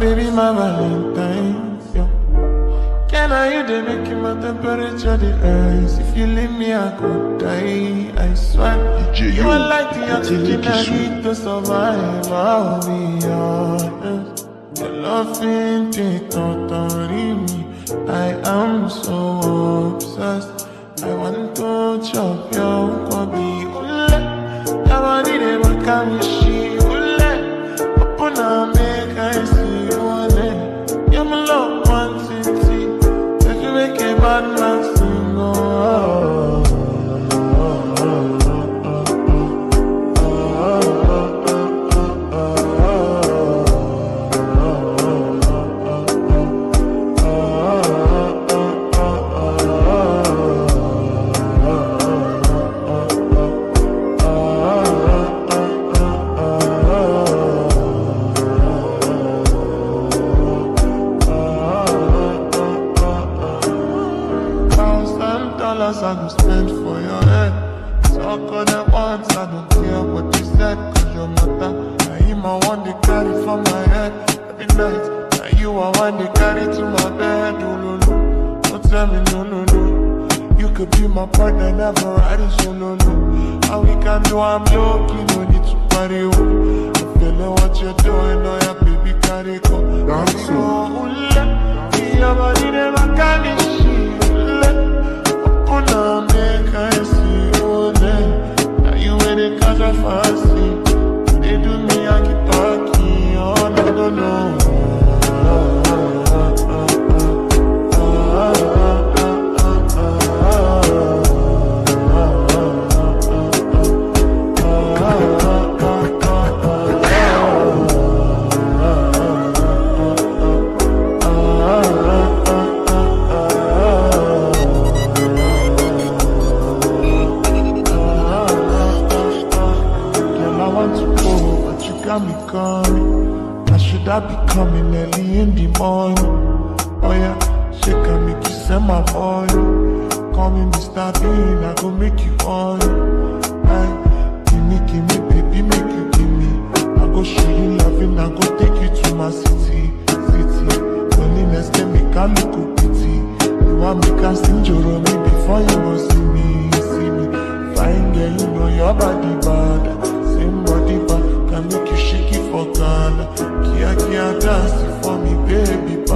baby, my Valentine. Yeah. Can I you they make my temperature the rise? If you leave me, I could die. I swear. You are like the oxygen I need to survive. I'll be honest. Your loving thing totally me. I am so obsessed. I want to chop your kobe. Ule, I want it ever come she. Ule, open up, make I see. Ule, you're my love one city. If you make a bad man sing, oh. I go spend for your head. Talk all that once, I don't care what you said. Cause your matter, now you my one they carry from my head. Every night, now you are one they carry to my bed. Oh no no, don't tell me no no no. You could be my partner, never riding solo no. All we can do, I'm low-key, no need to party. Oh. I'm feeling what you're doing, oh yeah, baby, carry go. Dance so, your body never carry shit. Now make I see you then. Now you in the cause I fancy. They do me, I keep talking. Oh no, no, no. Me coming, I should have be coming early in the morning. Oh yeah, she can make you send my boy. Call me Mr. Bean, I go make you on. Give me, baby, make you give me. I go show you loving, I go take you to my city. Loneliness can make a look pity. You want me can sing Joro me before you go see me. Fine girl, you know your body bad. Same body bad. Can make you shake it for Ghana. Kia dance for me, baby.